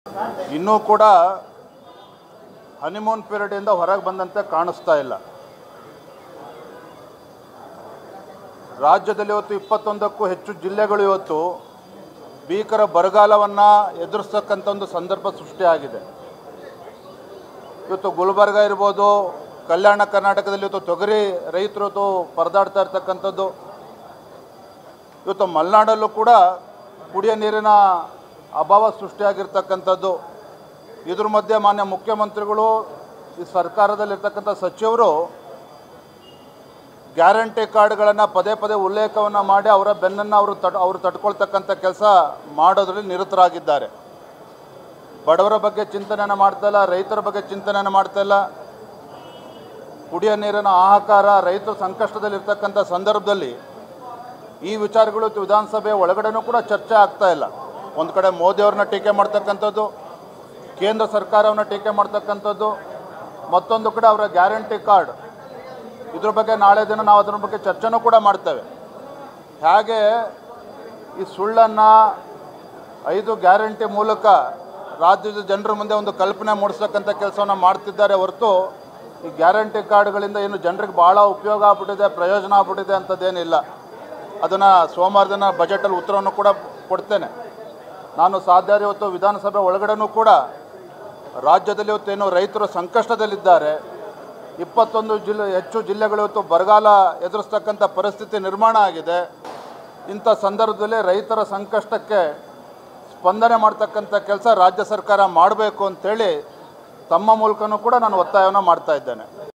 ಇನ್ನೂ ಕೂಡ ಹನಿಮೂನ್ ಪೀರಿಯಡಿಂದ ಹೊರಗೆ ಬಂದಂತೆ ಕಾಣಿಸ್ತಾ ಇಲ್ಲ. ರಾಜ್ಯದಲ್ಲಿ ಇವತ್ತು 21ಕ್ಕೂ ಹೆಚ್ಚು ಜಿಲ್ಲೆಗಳು ಇವತ್ತು ಭೀಕರ ಬರಗಾಲವನ್ನು ಎದುರಿಸ್ತಕ್ಕಂಥ ಒಂದು ಸಂದರ್ಭ ಸೃಷ್ಟಿಯಾಗಿದೆ. ಇವತ್ತು ಗುಲ್ಬರ್ಗ ಇರ್ಬೋದು, ಕಲ್ಯಾಣ ಕರ್ನಾಟಕದಲ್ಲಿ ಇವತ್ತು ತೊಗರಿ ರೈತರು ಇವತ್ತು ಪರದಾಡ್ತಾ ಇರ್ತಕ್ಕಂಥದ್ದು. ಇವತ್ತು ಮಲೆನಾಡಲ್ಲೂ ಕೂಡ ಕುಡಿಯೋ ನೀರಿನ ಅಭಾವ ಸೃಷ್ಟಿಯಾಗಿರ್ತಕ್ಕಂಥದ್ದು. ಇದ್ರ ಮಧ್ಯೆ ಮಾನ್ಯ ಮುಖ್ಯಮಂತ್ರಿಗಳು, ಈ ಸರ್ಕಾರದಲ್ಲಿರ್ತಕ್ಕಂಥ ಸಚಿವರು ಗ್ಯಾರಂಟಿ ಕಾರ್ಡ್ಗಳನ್ನು ಪದೇ ಪದೇ ಉಲ್ಲೇಖವನ್ನು ಮಾಡಿ ಅವರ ಬೆನ್ನನ್ನು ಅವರು ತಡ್ಕೊಳ್ತಕ್ಕಂಥ ಕೆಲಸ ಮಾಡೋದ್ರಲ್ಲಿ ನಿರತರಾಗಿದ್ದಾರೆ. ಬಡವರ ಬಗ್ಗೆ ಚಿಂತನೆಯನ್ನು ಮಾಡ್ತಾಯಿಲ್ಲ, ರೈತರ ಬಗ್ಗೆ ಚಿಂತನೆಯನ್ನು ಮಾಡ್ತಾಯಿಲ್ಲ. ಕುಡಿಯೋ ನೀರಿನ ಹಾಹಾಕಾರ, ರೈತರು ಸಂಕಷ್ಟದಲ್ಲಿರ್ತಕ್ಕಂಥ ಸಂದರ್ಭದಲ್ಲಿ ಈ ವಿಚಾರಗಳು ವಿಧಾನಸಭೆ ಒಳಗಡೆನೂ ಕೂಡ ಚರ್ಚೆ ಆಗ್ತಾ ಇಲ್ಲ. ಒಂದು ಕಡೆ ಮೋದಿಯವ್ರನ್ನ ಟೀಕೆ ಮಾಡ್ತಕ್ಕಂಥದ್ದು, ಕೇಂದ್ರ ಸರ್ಕಾರವನ್ನು ಟೀಕೆ ಮಾಡ್ತಕ್ಕಂಥದ್ದು, ಮತ್ತೊಂದು ಕಡೆ ಅವರ ಗ್ಯಾರಂಟಿ ಕಾರ್ಡ್, ಇದ್ರ ಬಗ್ಗೆ ನಾಳೆ ದಿನ ನಾವು ಅದರ ಬಗ್ಗೆ ಚರ್ಚೆನೂ ಕೂಡ ಮಾಡ್ತೇವೆ. ಹಾಗೆ ಈ ಸುಳ್ಳನ್ನು 5 ಗ್ಯಾರಂಟಿ ಮೂಲಕ ರಾಜ್ಯದ ಜನರ ಮುಂದೆ ಒಂದು ಕಲ್ಪನೆ ಮೂಡಿಸ್ತಕ್ಕಂಥ ಕೆಲಸವನ್ನು ಮಾಡ್ತಿದ್ದಾರೆ ಹೊರತು ಈ ಗ್ಯಾರಂಟಿ ಕಾರ್ಡ್ಗಳಿಂದ ಏನು ಜನರಿಗೆ ಭಾಳ ಉಪಯೋಗ ಆಗ್ಬಿಟ್ಟಿದೆ, ಪ್ರಯೋಜನ ಆಗ್ಬಿಟ್ಟಿದೆ ಅಂಥದ್ದೇನಿಲ್ಲ. ಅದನ್ನು ಸೋಮವಾರ ದಿನ ಬಜೆಟಲ್ಲಿ ಉತ್ತರವನ್ನು ಕೂಡ ಕೊಡ್ತೇನೆ. ನಾನು ಸಾಧ್ಯ ಇವತ್ತು ವಿಧಾನಸಭೆ ಒಳಗಡೆನೂ ಕೂಡ ರಾಜ್ಯದಲ್ಲಿ ಇವತ್ತೇನು ರೈತರು ಸಂಕಷ್ಟದಲ್ಲಿದ್ದಾರೆ, 21 ಹೆಚ್ಚು ಜಿಲ್ಲೆಗಳು ಇವತ್ತು ಬರಗಾಲ ಎದುರಿಸ್ತಕ್ಕಂಥ ಪರಿಸ್ಥಿತಿ ನಿರ್ಮಾಣ ಆಗಿದೆ. ಇಂಥ ಸಂದರ್ಭದಲ್ಲಿ ರೈತರ ಸಂಕಷ್ಟಕ್ಕೆ ಸ್ಪಂದನೆ ಮಾಡ್ತಕ್ಕಂಥ ಕೆಲಸ ರಾಜ್ಯ ಸರ್ಕಾರ ಮಾಡಬೇಕು ಅಂಥೇಳಿ ತಮ್ಮ ಮೂಲಕನೂ ಕೂಡ ನಾನು ಒತ್ತಾಯವನ್ನು ಮಾಡ್ತಾ ಇದ್ದೇನೆ.